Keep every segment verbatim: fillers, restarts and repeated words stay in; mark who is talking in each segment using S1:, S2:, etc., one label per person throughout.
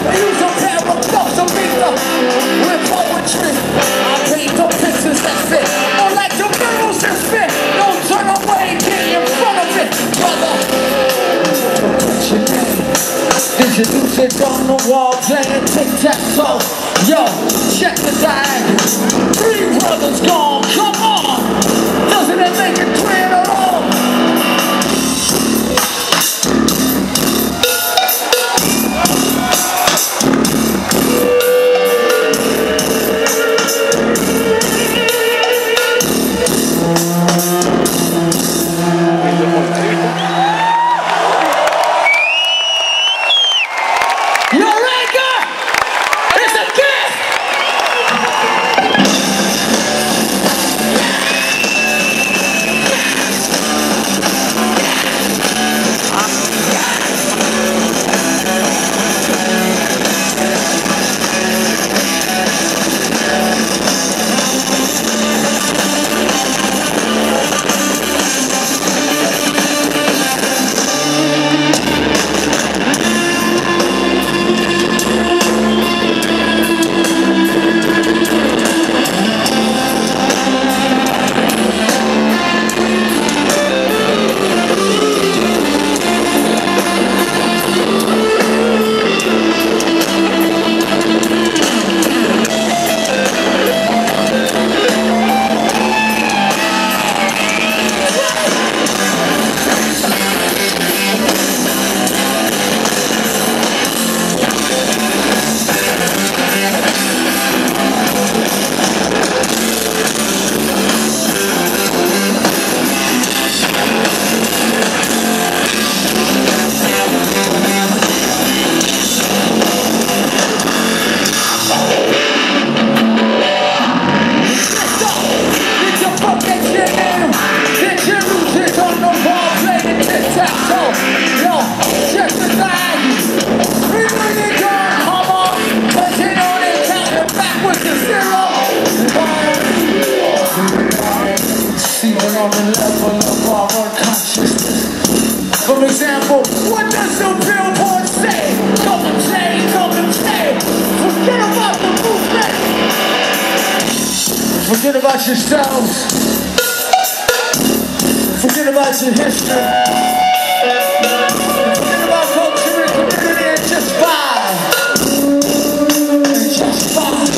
S1: I use a pair of gloves to beat them with poetry. I paint the pictures that fit, more like the mirrors that spit. Don't turn away, get in front of it, brother. What's your name? Did you lose it on the wall playing tic-tac-toe? Yo, check the diagram. Three brothers gone, come on. Doesn't it make it clear at all? On the level of our consciousness. For example, what does the billboard say? Come and play, come and play. Forget about the movement. Forget about yourselves. Forget about your history. Forget about culture and community and just vibe. And just vibe.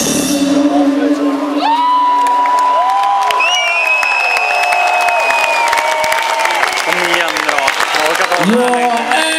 S2: Your